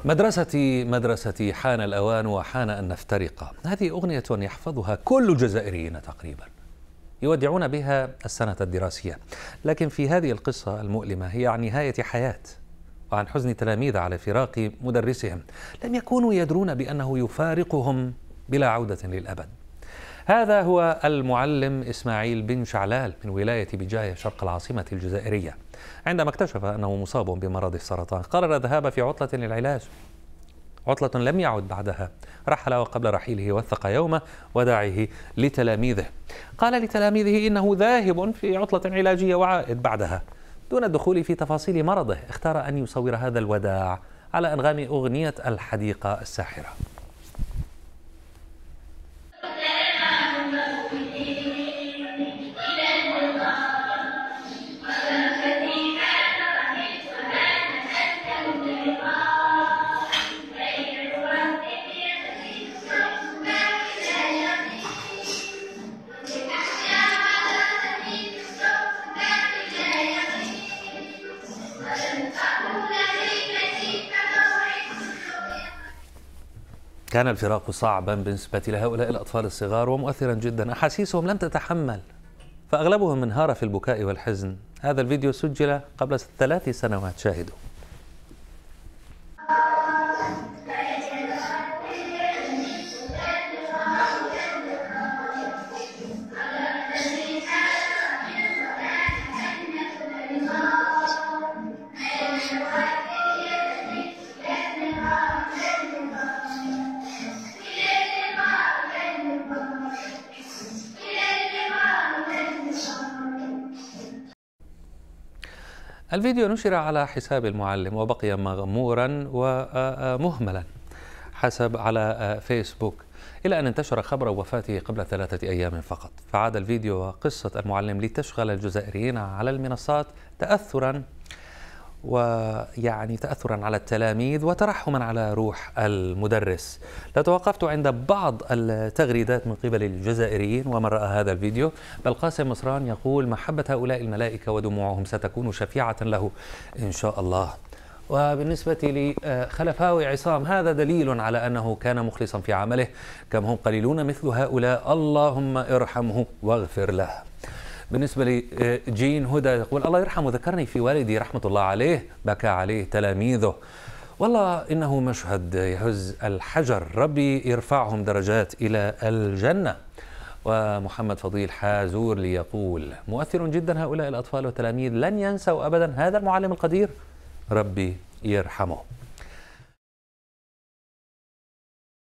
مدرستي حان الأوان وحان أن نفترق. هذه أغنية يحفظها كل الجزائريين تقريبا، يودعون بها السنة الدراسية. لكن في هذه القصة المؤلمة هي عن نهاية حياة وعن حزن تلاميذ على فراق مدرسهم لم يكونوا يدرون بأنه يفارقهم بلا عودة للأبد. هذا هو المعلم إسماعيل بن شعلال من ولاية بجاية شرق العاصمة الجزائرية. عندما اكتشف أنه مصاب بمرض السرطان قرر الذهاب في عطلة للعلاج، عطلة لم يعد بعدها. رحل وقبل رحيله وثق يومه وداعه لتلاميذه. قال لتلاميذه إنه ذاهب في عطلة علاجية وعائد بعدها. دون الدخول في تفاصيل مرضه اختار أن يصور هذا الوداع على أنغام أغنية الحديقة الساحرة. كان الفراق صعبا بالنسبة لهؤلاء الأطفال الصغار ومؤثرا جدا. أحاسيسهم لم تتحمل فأغلبهم انهار في البكاء والحزن. هذا الفيديو سجل قبل 3 سنوات. شاهدوا. الفيديو نشر على حساب المعلم وبقي مغمورا ومهملا حسب على فيسبوك، إلى أن انتشر خبر وفاته قبل 3 أيام فقط. فعاد الفيديو وقصة المعلم لتشغل الجزائريين على المنصات تأثرا تأثرا على التلاميذ وترحما على روح المدرس. لتوقفت عند بعض التغريدات من قبل الجزائريين ومن رأى هذا الفيديو، بل قاسم مصران يقول: محبة هؤلاء الملائكة ودموعهم ستكون شفيعة له إن شاء الله. وبالنسبة لخلفاوي عصام هذا دليل على أنه كان مخلصا في عمله. كم هم قليلون مثل هؤلاء، اللهم ارحمه واغفر له. بالنسبة لجين هدى يقول: الله يرحمه، ذكرني في والدي رحمة الله عليه، بكى عليه تلاميذه، والله إنه مشهد يهز الحجر، ربي يرفعهم درجات إلى الجنة. ومحمد فضيل حازور يقول: مؤثر جدا هؤلاء الأطفال والتلاميذ، لن ينسوا أبدا هذا المعلم القدير، ربي يرحمه.